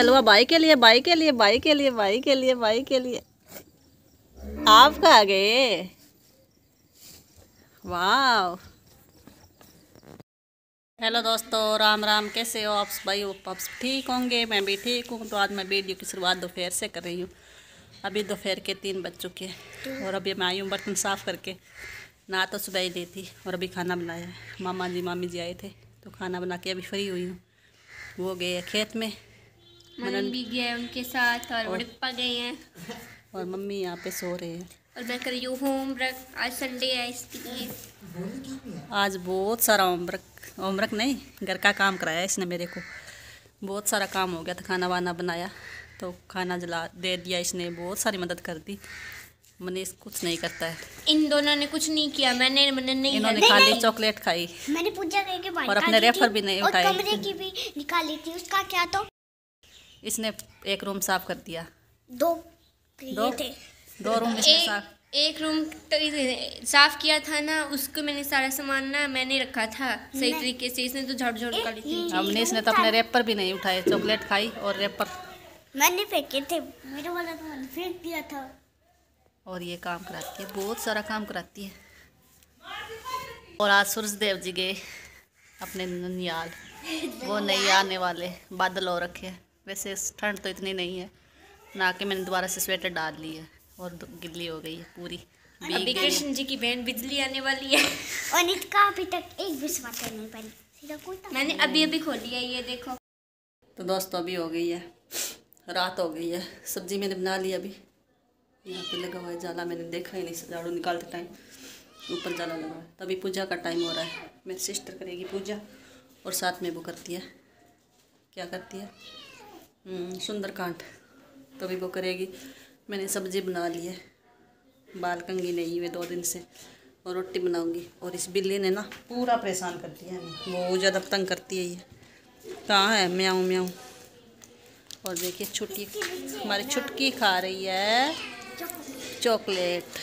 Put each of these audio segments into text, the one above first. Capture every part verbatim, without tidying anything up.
हलवा भाई के लिए, भाई के लिए, भाई के लिए, भाई के लिए, भाई के लिए। आप कहाँ गए? वाह। हेलो दोस्तों, राम राम। कैसे हो आप भाई? आप ठीक होंगे, मैं भी ठीक हूँ। तो आज मैं वीडियो की शुरुआत दोपहर से कर रही हूँ। अभी दोपहर के तीन बज चुके हैं और अभी मैं आई हूँ बर्तन साफ़ करके। ना तो सुबह ही दी थी और अभी खाना बनाया है। मामा जी मामी जी आए थे तो खाना बना के अभी फ्री हुई हूँ। वो गए खेत में, मनन भी गया उनके साथ और बड़प्पा गए हैं और मम्मी यहाँ पे सो रहे हैं। और मैं कर रही हूँ होमवर्क। आज संडे है इसलिए आज बहुत सारा होमवर्क होमवर्क नहीं, घर का काम कराया इसने मेरे को। बहुत सारा काम हो गया था। खाना वाना बनाया तो खाना जला दे दिया इसने। बहुत सारी मदद कर दी। मनीष कुछ नहीं करता है। इन दोनों ने कुछ नहीं किया। मैंने मनन नहीं इन्होंने खाली चॉकलेट खाई। मैंने पूजा करके और अपने रेफर भी नहीं उठाए और कमरे की भी निकाली थी। उसका क्या? तो इसने एक रूम साफ कर दिया। दो दो थे दो रूम इसने साफ। एक रूम तो साफ किया था ना, उसको मैंने सारा सामान ना मैंने रखा था सही तरीके से। इसने तो झाड़ू झाड़ू कर ली थी। हमने इसने तो अपने रेपर भी नहीं उठाए। चॉकलेट खाई और रेपर मैंने फेंके थे। मेरे वाला तो मैंने फेंक दिया था। और ये काम कराती है, बहुत सारा काम कराती है। और आज सूरज देव जी गए अपने ननियाल। वो नहीं आने वाले, बादल हो रखे हैं। वैसे ठंड तो इतनी नहीं है ना कि मैंने दोबारा से स्वेटर डाल ली है और गिल्ली हो गई है पूरी। अभी कृष्ण जी की बहन बिजली आने वाली है और इसका अभी तक एक भी स्वेटर नहीं पहनी। सीधा कोई मैंने अभी अभी खोली है, ये देखो। तो दोस्तों अभी हो गई है रात, हो गई है। सब्जी मैंने बना ली। अभी यहाँ पे लगा हुआ है जाला, मैंने देखा ही नहीं झाड़ू निकालते टाइम। ऊपर जाला लगा है। तभी पूजा का टाइम हो रहा है। मेरी सिस्टर करेगी पूजा और साथ में वो करती है, क्या करती है, सुंदरकांड। तभी वो करेगी। मैंने सब्जी बना ली है। बाल कंगी नहीं हुए दो दिन से। और रोटी बनाऊंगी। और इस बिल्ली ने ना पूरा परेशान कर दिया है। बहुत ज़्यादा तंग करती है ये। कहाँ है? म्याऊं म्याऊं। और देखिए छुटकी, हमारी छुटकी खा रही है चॉकलेट।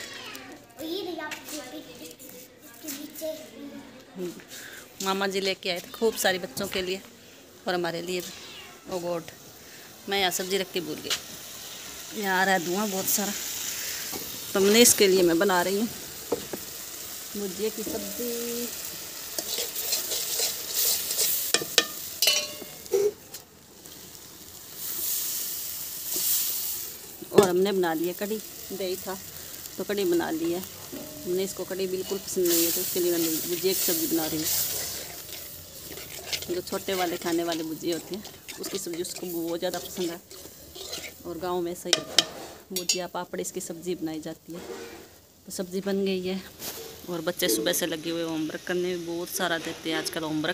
मामा जी लेके आए थे खूब सारी बच्चों के लिए और हमारे लिए भी। ओ गॉड, मैं यहाँ सब्जी रख के भूल गई। यहाँ आ रहा है धुआं बहुत सारा। तो मनीष के लिए मैं बना रही हूँ भुजिया की सब्जी। और हमने बना लिया कढ़ी। दही था तो कढ़ी बना ली है। हमने इसको कढ़ी बिल्कुल पसंद नहीं है तो उसके लिए मैं भुजिया की सब्ज़ी बना रही हूँ। जो छोटे वाले खाने वाले भुजिया होते हैं उसकी सब्ज़ी उसको बहुत ज़्यादा पसंद है। और गांव में सही होता है, भुजिया पापड़ इसकी सब्ज़ी बनाई जाती है। तो सब्ज़ी बन गई है। और बच्चे सुबह से लगे हुए होमवर्क करने में। बहुत सारा देते हैं आजकल होमवर्क।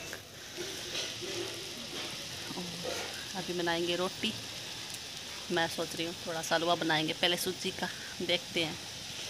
अभी बनाएंगे रोटी। मैं सोच रही हूँ थोड़ा सा हलवा बनाएंगे पहले सूजी का, देखते हैं।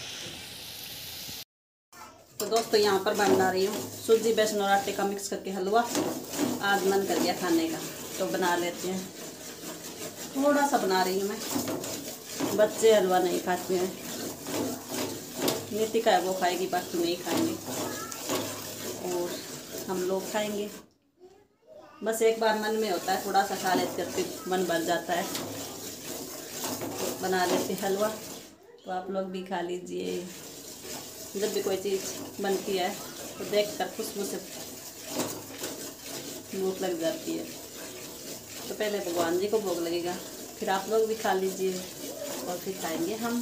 तो दोस्तों यहाँ पर मैं बना रही हूँ सूजी बेसन और आटे का मिक्स करके हलवा। आज मन कर गया खाने का तो बना लेते हैं। थोड़ा सा बना रही हूँ मैं। बच्चे हलवा नहीं खाते हैं। नीति का है वो खाएगी, बाकी नहीं खाएंगे। और हम लोग खाएंगे। बस एक बार मन में होता है थोड़ा सा खा लेते हैं, फिर मन भर जाता है। तो बना लेते हलवा। तो आप लोग भी खा लीजिए। जब भी कोई चीज़ बनती है तो देखकर खुशबू से भूख लग जाती है। तो पहले भगवान जी को भोग लगेगा, फिर आप लोग भी खा लीजिए और फिर खाएंगे हम।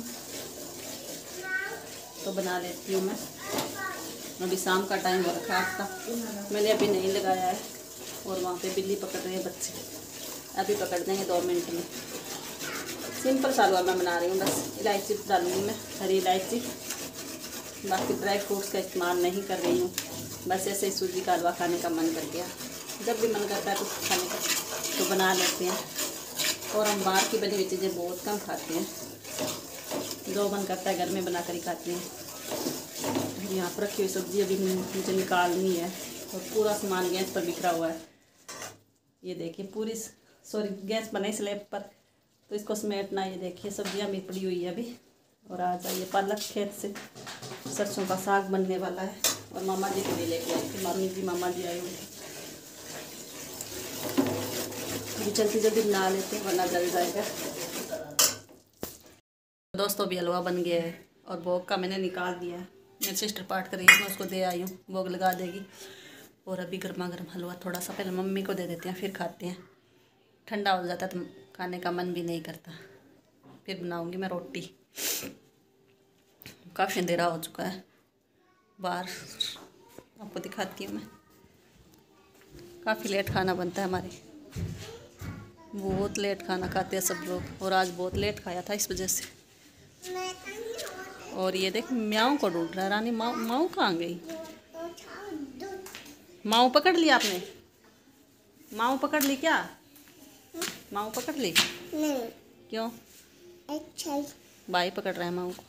तो बना लेती हूँ मैं। अभी शाम का टाइम हो रखा था, मैंने अभी नहीं लगाया है। और वहाँ पे बिल्ली पकड़ रहे हैं बच्चे, अभी पकड़ देंगे दो मिनट में। सिंपल सा हलवा मैं बना रही हूँ। बस इलायची डालूँगी मैं, हरी इलायची। बाकी ड्राई फ्रूट्स का इस्तेमाल नहीं कर रही हूँ। बस ऐसे ही सूजी का हलवा खाने का मन कर गया। जब भी मन करता है कुछ खाने का तो बना लेते हैं। और हम बाहर की बनी हुई चीज़ें बहुत कम खाते हैं। जो मन करता है घर में बना कर ही खाते हैं। यहाँ पर रखी हुई सब्ज़ी अभी मुझे निकालनी है। और पूरा सामान गैस पर बिखरा हुआ है। ये देखिए पूरी, सॉरी गैस पर नहीं स्लैब पर, तो इसको समेटना। ये देखिए सब्जियाँ भी पड़ी हुई है अभी। और आ जाइए पालक खेत से, सरसों का साग बनने वाला है। और मामा जी के लिए लेके आई थी, मामी जी मामा जी आए हुए थे। अभी जल्दी जल्दी बना लेते हैं वरना जल जाएगा। दोस्तों अभी हलवा बन गया है और भोग का मैंने निकाल दिया है। मेरी सिस्टर पाठ कर रही है, मैं उसको दे आई हूँ, भोग लगा देगी। और अभी गर्मा गर्म हलवा थोड़ा सा पहले मम्मी को दे देते हैं, फिर खाते हैं। ठंडा हो जाता है तो खाने का मन भी नहीं करता। फिर बनाऊँगी मैं रोटी। काफ़ी अंधेरा हो चुका है, बाहर आपको दिखाती हूँ मैं। काफ़ी लेट खाना बनता है हमारे, बहुत लेट खाना खाते हैं सब लोग, और आज बहुत लेट खाया था इस वजह से। और ये देख म्याऊं को ढूंढ रहा है रानी। माऊ माऊ कहाँ गई? माऊ पकड़ लिया आपने? माऊ पकड़ ली क्या? माऊ पकड़ ली? नहीं। क्यों? अच्छा भाई पकड़ रहा है माऊ को,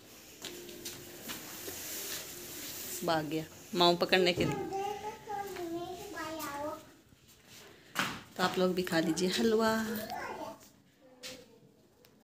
भाग गया माऊ पकड़ने के लिए। तो आप लोग भी खा लीजिए हलवा।